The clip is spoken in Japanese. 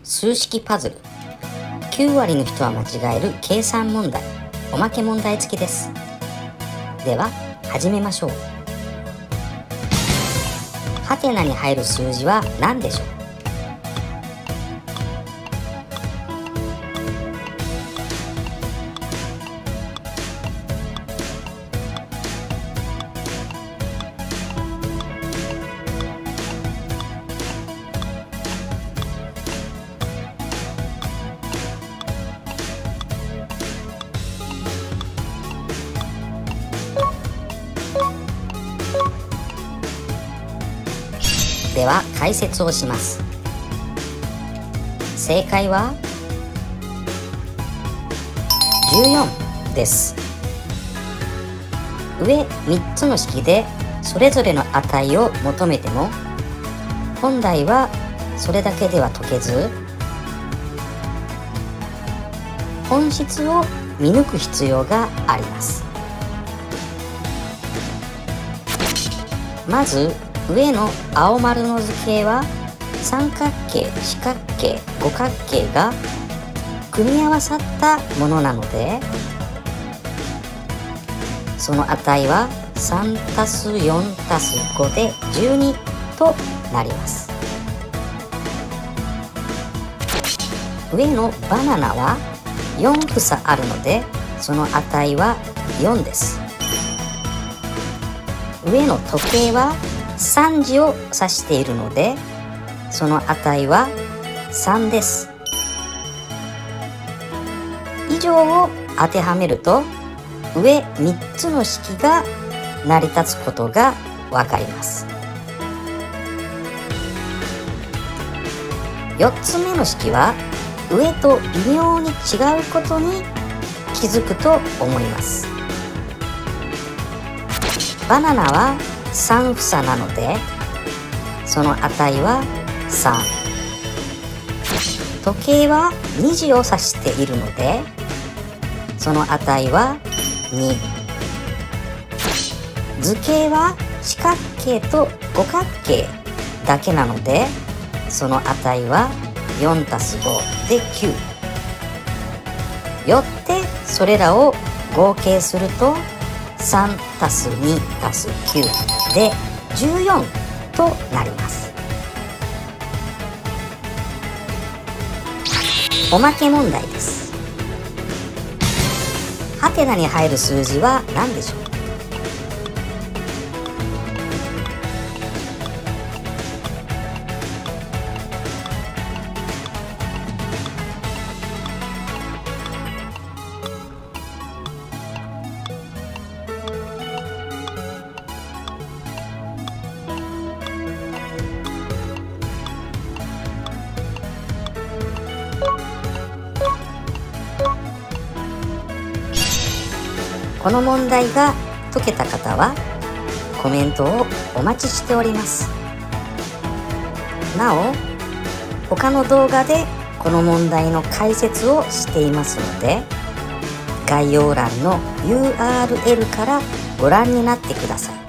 数式パズル。9割の人は間違える計算問題。おまけ問題付きです。では始めましょう。ハテナに入る数字は何でしょう？では解説をします。正解は14です。上3つの式でそれぞれの値を求めても、本来はそれだけでは解けず、本質を見抜く必要があります。まず上の青丸の図形は三角形、四角形、五角形が組み合わさったものなので、その値は 3+4+5 で12となります。上のバナナは4房あるので、その値は4です。上の時計は3時を指しているので、その値は3です。以上を当てはめると、上3つの式が成り立つことがわかります。4つ目の式は上と微妙に違うことに気づくと思います。バナナは3房なので、その値は3。時計は2時を指しているので、その値は2。図形は四角形と五角形だけなので、その値は 4+5 で9。よってそれらを合計すると 3+2+9 で14となります。おまけ問題です。ハテナに入る数字は何でしょう？この問題が解けた方はコメントをお待ちしております。なお、他の動画でこの問題の解説をしていますので、概要欄の URL からご覧になってください。